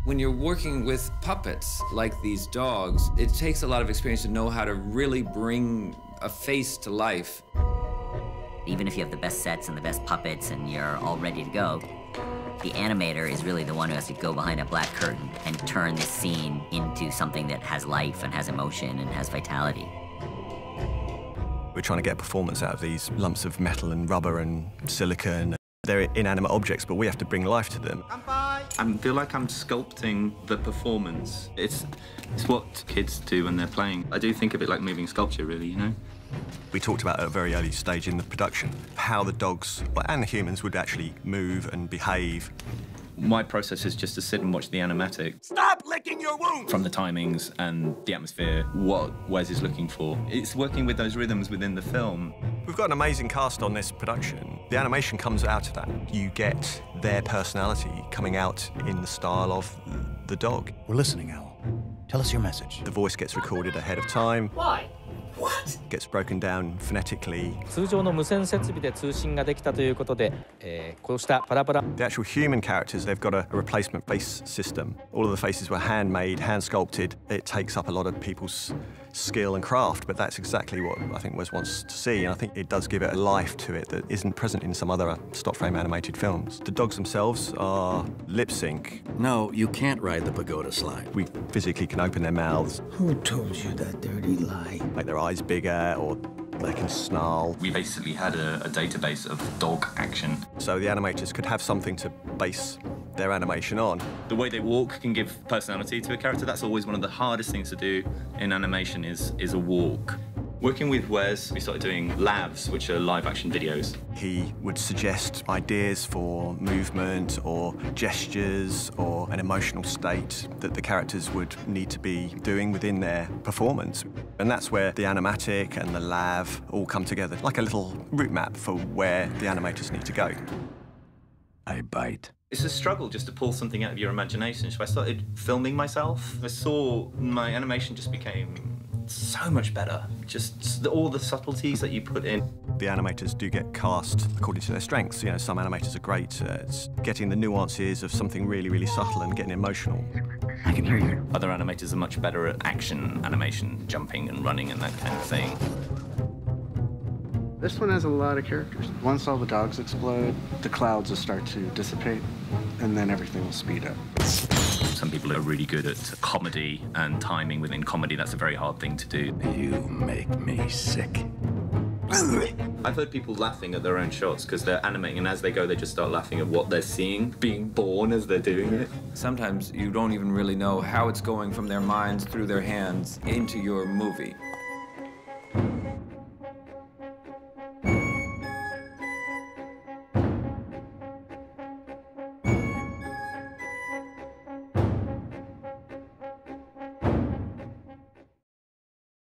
When you're working with puppets like these dogs, it takes a lot of experience to know how to really bring a face to life. Even if you have the best sets and the best puppets and you're all ready to go, the animator is really the one who has to go behind a black curtain and turn this scene into something that has life and has emotion and has vitality. We're trying to get performance out of these lumps of metal and rubber and silicone. They're inanimate objects, but we have to bring life to them. I feel like I'm sculpting the performance. It's what kids do when they're playing. I do think of it like moving sculpture, really, you know? We talked about at a very early stage in the production how the dogs and the humans would actually move and behave. My process is just to sit and watch the animatic. Stop licking your wound! From the timings and the atmosphere, what Wes is looking for. It's working with those rhythms within the film. We've got an amazing cast on this production. The animation comes out of that. You get their personality coming out in the style of the dog. We're listening, Owl. Tell us your message. The voice gets recorded ahead of time. Why? What? Gets broken down phonetically. 通常の無線設備で通信ができたということで、こうしたパラパラ。 The actual human characters, they've got a replacement face system. All of the faces were handmade, hand sculpted. It takes up a lot of people's skill and craft, but that's exactly what I think Wes wants to see, and I think it does give it a life to it that isn't present in some other stop frame animated films. The dogs themselves are lip sync. No, you can't ride the pagoda slide. We physically can open their mouths. Who told you that dirty lie? Make their eyes bigger, or they can snarl. We basically had a database of dog action. So the animators could have something to base their animation on. The way they walk can give personality to a character. That's always one of the hardest things to do in animation is a walk. Working with Wes, we started doing labs, which are live action videos. He would suggest ideas for movement or gestures or an emotional state that the characters would need to be doing within their performance. And that's where the animatic and the lav all come together, like a little route map for where the animators need to go. I bite. It's a struggle just to pull something out of your imagination. So I started filming myself. I saw my animation just became so much better. Just all the subtleties that you put in. The animators do get cast according to their strengths. You know, some animators are great at getting the nuances of something really, really subtle and getting emotional. I can hear you. Other animators are much better at action animation, jumping and running and that kind of thing. This one has a lot of characters. Once all the dogs explode, the clouds will start to dissipate, and then everything will speed up. Some people are really good at comedy and timing within comedy. That's a very hard thing to do. You make me sick. I've heard people laughing at their own shots because they're animating, and as they go, they just start laughing at what they're seeing, being born as they're doing it. Sometimes you don't even really know how it's going from their minds through their hands into your movie.